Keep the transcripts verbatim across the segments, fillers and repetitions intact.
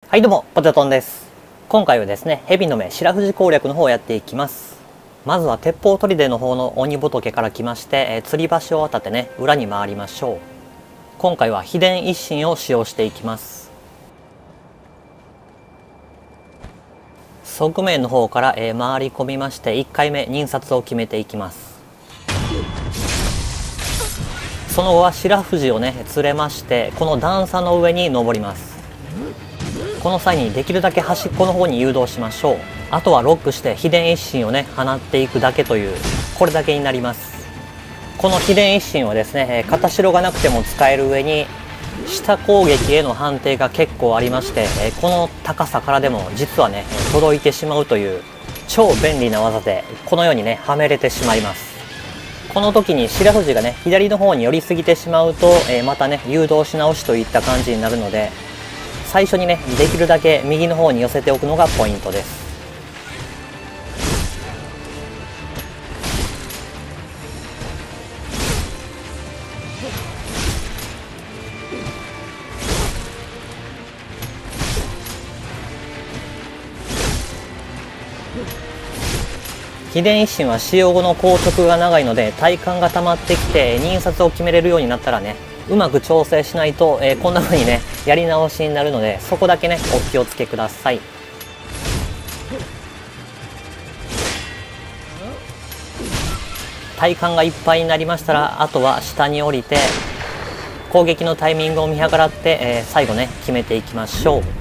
はいどうも、ポテトンです。今回はですね、蛇の目白藤攻略の方をやっていきます。まずは鉄砲砦の方の鬼仏から来まして、えー、吊り橋を渡ってね、裏に回りましょう。今回は秘伝一心を使用していきます。側面の方から、えー、回り込みまして、いっかいめ忍殺を決めていきます。その後は白藤をね、連れまして、この段差の上に登ります。この際にできるだけ端っこの方に誘導しましょう。あとはロックして秘伝一心をね放っていくだけという、これだけになります。この秘伝一心はですね、片白がなくても使える上に下攻撃への判定が結構ありまして、この高さからでも実はね届いてしまうという超便利な技で、このようにねはめれてしまいます。この時に白藤がね左の方に寄りすぎてしまうと、えー、またね誘導し直しといった感じになるので、最初にねできるだけ右の方に寄せておくのがポイントです。秘伝一心は使用後の硬直が長いので、体幹が溜まってきて忍殺を決めれるようになったらね、うまく調整しないと、えー、こんな風にねやり直しになるので、そこだけねお気をつけください。体幹がいっぱいになりましたら、あとは下に降りて攻撃のタイミングを見計らって、えー、最後ね決めていきましょう。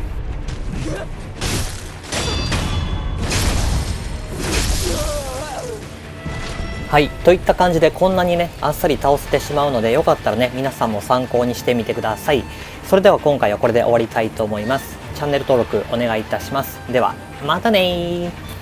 はい、といった感じでこんなにねあっさり倒せてしまうので、よかったらね皆さんも参考にしてみてください。それでは今回はこれで終わりたいと思います。チャンネル登録お願いいたします。ではまたねー。